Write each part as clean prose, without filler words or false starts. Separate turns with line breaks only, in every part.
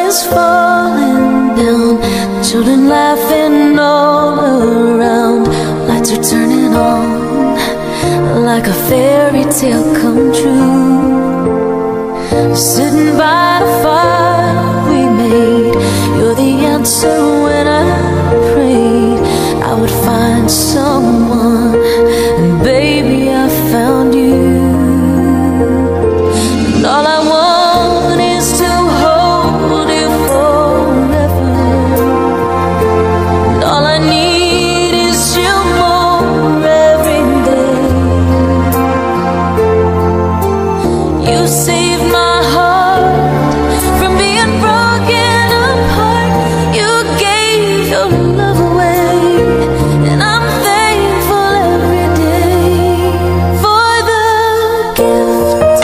is falling down, children laughing all around. Lights are turning on like a fairy tale come true. Sitting by the fire we made, you're the answer when I prayed I would find someone, and baby I found you. And all I want is to hold you forever, and all I need is you more every day. You saved my heart from being broken apart. You gave your love away, and I'm thankful every day for the gift.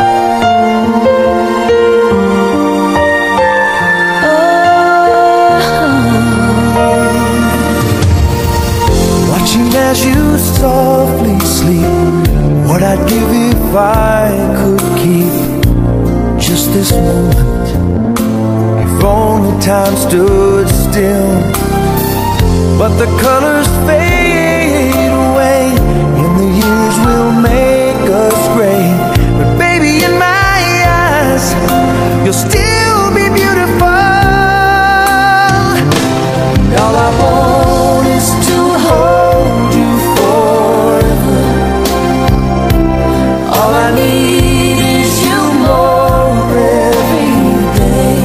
Watching as you softly sleep, what I'd give if I could keep just this moment. If only time stood still, but the colors fade away and the years will make us gray. But baby, in my eyes, you'll still be beautiful. All I want is to hold you forever. All I need is you more every day.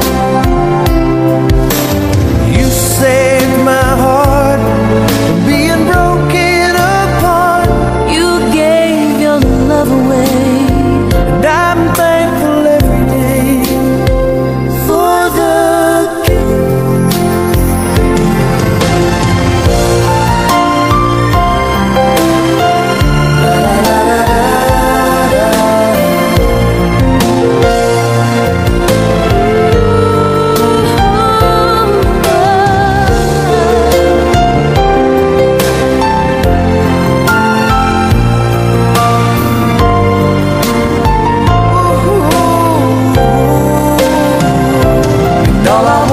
You saved my heart from being broken apart.
You gave your love away,
And I'm thankful every day
for the gift.
And all I